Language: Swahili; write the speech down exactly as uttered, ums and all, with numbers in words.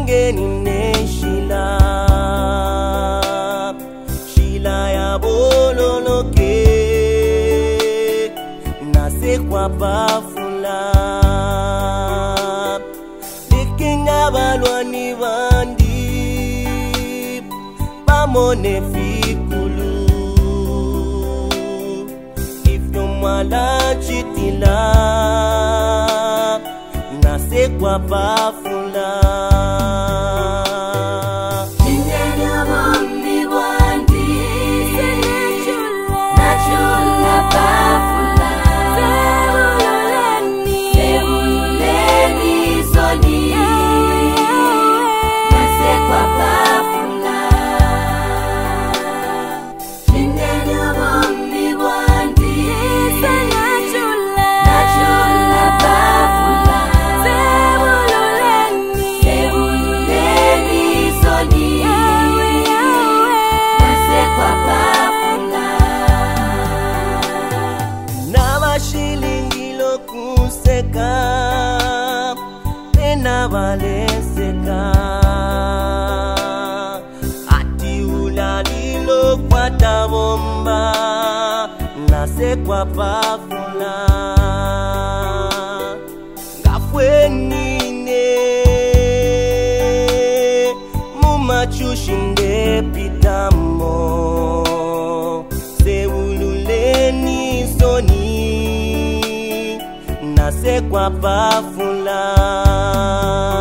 Shingeni ne Shila Shila ya bololoke Nase kwa bafula Likinga balwani bandi Bamone fikulu Ifyo mwala chitila Nase kwa bafula Valeseka ati ulalilo kwa bomba nase kwa pafula ngafwenine mumachushinde pitamo seululeni soni nase kwa pafula